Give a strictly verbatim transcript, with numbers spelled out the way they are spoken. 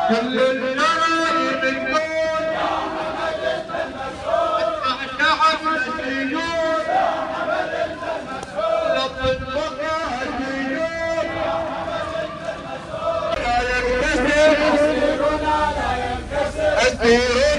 كل الجرايم الكون يا حمد انت المسؤول شعب الديون يا حمد انت المسؤول رب البقاء الديون يا حمد انت المسؤول لا ينكسر أسيرنا لا ينكسر أسيرنا